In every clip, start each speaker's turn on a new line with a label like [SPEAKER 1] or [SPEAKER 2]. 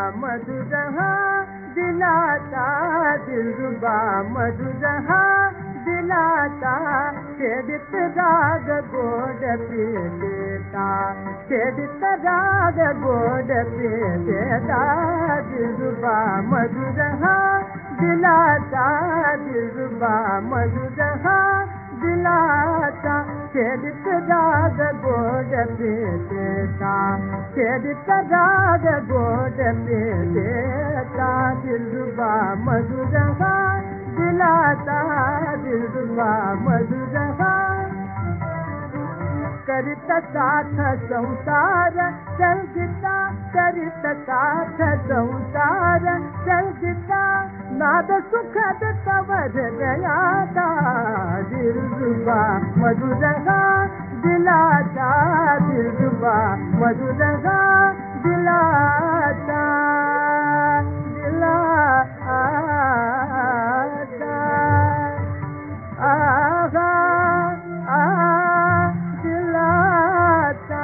[SPEAKER 1] मधुर दिलाता, दिलरुबा मधुर दिलाता, खेदित राग गोड पे देता, खेदित राग गोड पे देता, दिलरुबा मधुर दिलाता, दिलरुबा मधुर दिलाता, खेदित राग गोड पे देता, खेदित राग गोड पे देता, दिलरुबा मधुर दिलाता, दिलरुबा मधुर करित साथ संसार संगीता, करित साथ संसार संगीता, नाद सुखद कवर गयाता, दिलरुबा मधुर दिलाता, दिलरुबा मधुर दिलाता, दिलाता, आगा दिलाता,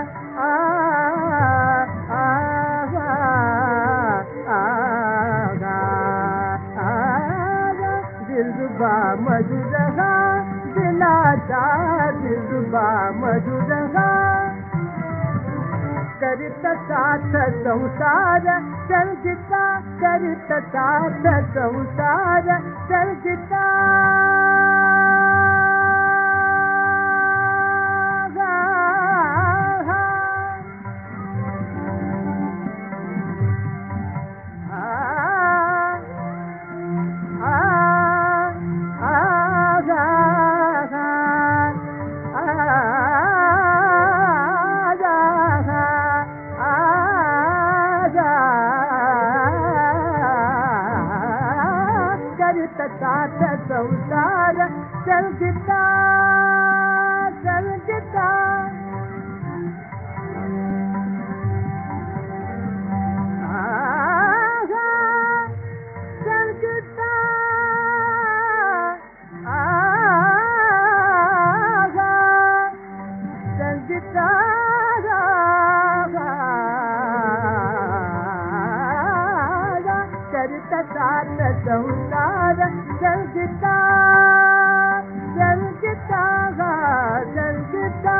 [SPEAKER 1] दिलरुबा मधुर दिलाता, दिलरुबा मधुर करित साथ संसार संगीता, करित साथ संसार संगीता, साथ संसार संगीता, संगीता, संगीता, संगीता, करित साथ संसार संगीता, संगीता, संगीता,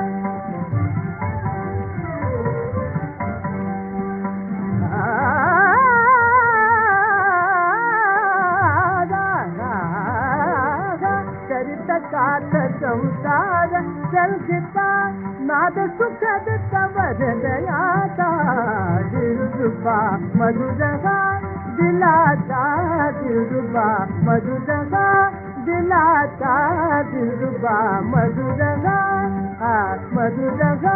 [SPEAKER 1] करित साथ संसार संगीता, नाद सुखद कवर गयाता, दिलरुबा मधुर दिलाता, दिलरुबा मधुर दिलाता, दिलरुबा मधुर मधुर